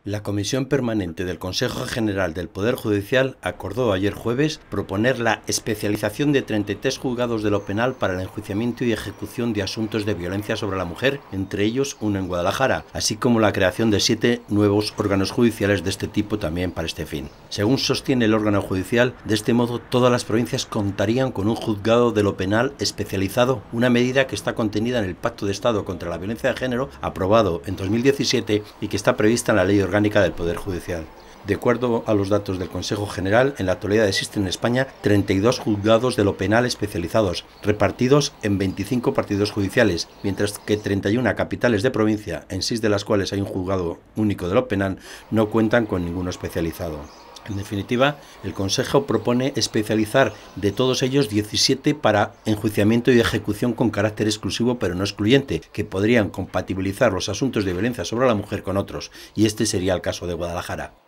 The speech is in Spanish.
La Comisión Permanente del Consejo General del Poder Judicial acordó ayer jueves proponer la especialización de 33 juzgados de lo penal para el enjuiciamiento y ejecución de asuntos de violencia sobre la mujer, entre ellos uno en Guadalajara, así como la creación de 7 nuevos órganos judiciales de este tipo también para este fin. Según sostiene el órgano judicial, de este modo todas las provincias contarían con un juzgado de lo penal especializado, una medida que está contenida en el Pacto de Estado contra la Violencia de Género, aprobado en 2017 y que está prevista en la Ley Orgánica del Poder Judicial. De acuerdo a los datos del Consejo General, en la actualidad existen en España 32 juzgados de lo penal especializados, repartidos en 25 partidos judiciales, mientras que 31 capitales de provincia, en 6 de las cuales hay un juzgado único de lo penal, no cuentan con ninguno especializado. En definitiva, el Consejo propone especializar de todos ellos 17 para enjuiciamiento y ejecución con carácter exclusivo pero no excluyente, que podrían compatibilizar los asuntos de violencia sobre la mujer con otros, y este sería el caso de Guadalajara.